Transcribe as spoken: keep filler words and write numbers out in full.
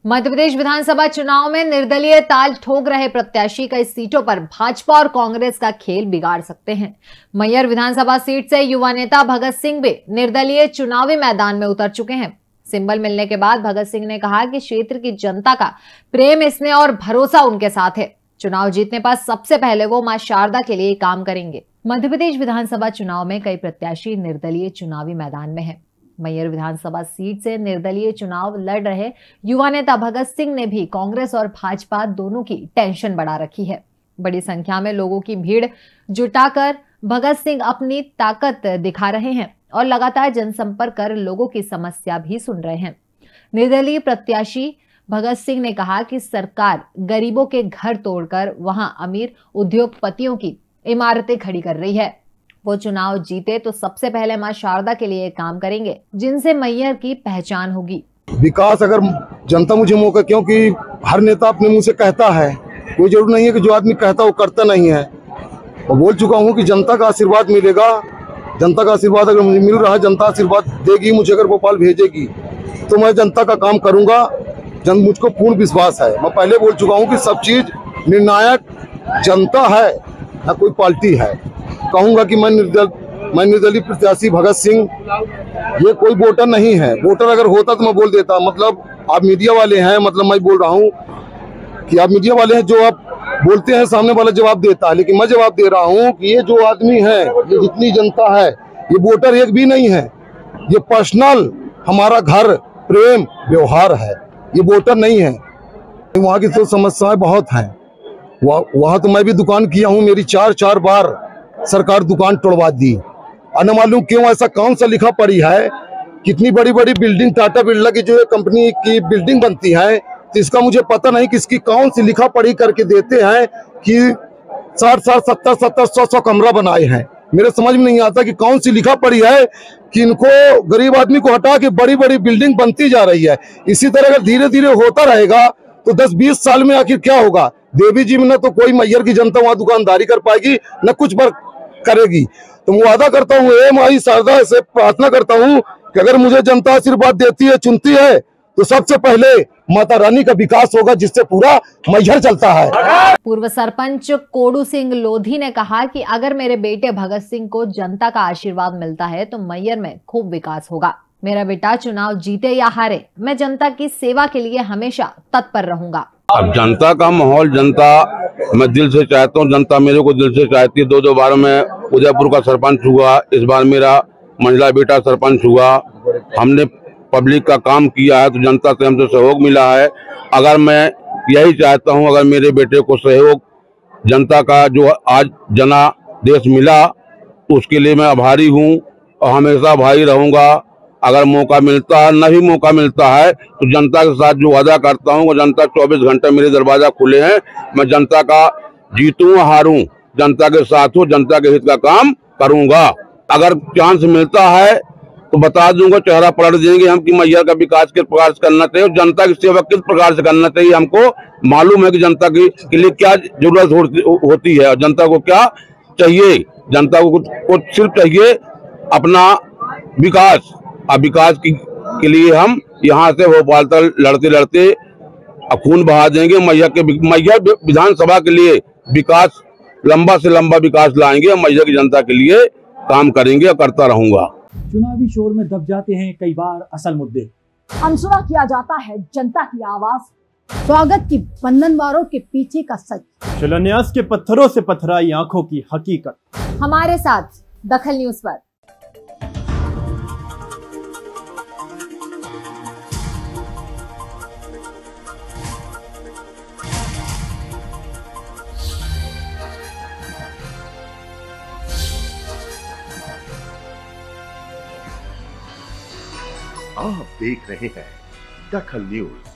मध्य प्रदेश विधानसभा चुनाव में निर्दलीय ताल ठोक रहे प्रत्याशी कई सीटों पर भाजपा और कांग्रेस का खेल बिगाड़ सकते हैं। मैहर विधानसभा सीट से युवा नेता भगत सिंह भी निर्दलीय चुनावी मैदान में उतर चुके हैं। सिंबल मिलने के बाद भगत सिंह ने कहा कि क्षेत्र की जनता का प्रेम, स्नेह और भरोसा उनके साथ है। चुनाव जीतने पर सबसे पहले वो मां शारदा के लिए काम करेंगे। मध्य प्रदेश विधानसभा चुनाव में कई प्रत्याशी निर्दलीय चुनावी मैदान में है। मैहर विधानसभा सीट से निर्दलीय चुनाव लड़ रहे युवा नेता भगत सिंह ने भी कांग्रेस और भाजपा दोनों की टेंशन बढ़ा रखी है। बड़ी संख्या में लोगों की भीड़ जुटाकर भगत सिंह अपनी ताकत दिखा रहे हैं और लगातार जनसंपर्क कर लोगों की समस्या भी सुन रहे हैं। निर्दलीय प्रत्याशी भगत सिंह ने कहा कि सरकार गरीबों के घर तोड़कर वहां अमीर उद्योगपतियों की इमारतें खड़ी कर रही है। वो चुनाव जीते तो सबसे पहले मां शारदा के लिए काम करेंगे, जिनसे मैहर की पहचान होगी। विकास अगर जनता मुझे मौका, क्योंकि हर नेता अपने मुंह से कहता है, कोई जरूर नहीं है कि जो आदमी कहता वो करता नहीं है। और बोल चुका हूं कि जनता का आशीर्वाद मिलेगा। जनता का आशीर्वाद अगर मुझे मिल रहा है, जनता आशीर्वाद देगी मुझे, अगर भोपाल भेजेगी तो मैं जनता का काम करूंगा। जन मुझको पूर्ण विश्वास है। मैं पहले बोल चुका हूं कि सब चीज निर्णायक जनता है, न कोई पार्टी है। कहूंगा कि मैं निर्दल मैं निर्दलीय प्रत्याशी भगत सिंह, ये कोई वोटर नहीं है। वोटर अगर होता तो मैं बोल देता। मतलब आप मीडिया वाले हैं, मतलब मैं बोल रहा हूँ कि आप मीडिया वाले हैं, जो आप बोलते हैं सामने वाला जवाब देता है, लेकिन मैं जवाब दे रहा हूँ कि ये जो आदमी है, ये जितनी जनता है, ये वोटर एक भी नहीं है। ये पर्सनल हमारा घर प्रेम व्यवहार है, ये वोटर नहीं है। वहाँ की तो समस्याएं बहुत हैं। वहाँ तो मैं भी दुकान किया हूँ, मेरी चार चार बार सरकार दुकान तोड़वा दी। और न मालूम क्यों ऐसा कौन सा लिखा पड़ी है। कितनी बड़ी बड़ी बिल्डिंग टाटा बिरला की जो कंपनी की बिल्डिंग बनती है, तो इसका मुझे पता नहीं कि इसकी कौन सी लिखा पढ़ी करके देते हैं कि साठ साठ सत्तर सत्तर सौ सौ कमरा बनाए हैं। मेरे समझ में नहीं आता कि कौन सी लिखा पड़ी है कि इनको गरीब आदमी को हटा के बड़ी बड़ी बिल्डिंग बनती जा रही है। इसी तरह अगर धीरे धीरे होता रहेगा तो दस बीस साल में आखिर क्या होगा। देवी जी में न तो कोई मैहर की जनता वहाँ दुकानदारी कर पाएगी, न कुछ बार करेगी। तो मैं वादा करता हूँ, ए माई शारदा से प्रार्थना करता हूँ कि अगर मुझे जनता आशीर्वाद देती है, चुनती है, तो सबसे पहले माता रानी का विकास होगा, जिससे पूरा मैहर चलता है। पूर्व सरपंच कोडू सिंह लोधी ने कहा कि अगर मेरे बेटे भगत सिंह को जनता का आशीर्वाद मिलता है तो मैहर में खूब विकास होगा। मेरा बेटा चुनाव जीते या हारे, मैं जनता की सेवा के लिए हमेशा तत्पर रहूंगा। अब जनता का माहौल, जनता मैं दिल से चाहता हूँ, जनता मेरे को दिल से चाहती है। दो दो बार मैं उदयपुर का सरपंच हुआ, इस बार मेरा मंझला बेटा सरपंच हुआ। हमने पब्लिक का काम किया है तो जनता से हमसे सहयोग मिला है। अगर मैं यही चाहता हूँ, अगर मेरे बेटे को सहयोग जनता का जो आज जनादेश मिला तो उसके लिए मैं आभारी हूँ और हमेशा आभारी रहूँगा। अगर मौका मिलता है, नहीं मौका मिलता है तो जनता के साथ जो वादा करता हूँ वो जनता चौबीस घंटे मेरे दरवाजा खुले हैं। मैं जनता का जीतूं हारूं, जनता के साथ हूँ, जनता के हित का काम करूंगा। अगर चांस मिलता है तो बता दूंगा, चेहरा पलट देंगे हम कि मैहर का विकास किस प्रकार से करना चाहिए और जनता की सेवा किस प्रकार से करना चाहिए। हमको मालूम है कि जनता की के लिए क्या जरूरत हो, होती है और जनता को क्या चाहिए। जनता को कुछ, कुछ सिर्फ चाहिए अपना विकास। अब विकास की, के लिए हम यहाँ से भोपाल तक लड़ते लड़ते खून बहा देंगे। मैहर के मैहर विधानसभा के लिए विकास, लंबा से लंबा विकास लाएंगे। मैहर की जनता के लिए काम करेंगे और करता रहूंगा। चुनावी शोर में दब जाते हैं कई बार असल मुद्दे। अनसुना किया जाता है जनता की आवाज, स्वागत की बंधनवारों के पीछे का सच, शिलान्यास के पत्थरों से पथराई आंखों की हकीकत। हमारे साथ दखल न्यूज पर। आप देख रहे हैं दखल न्यूज।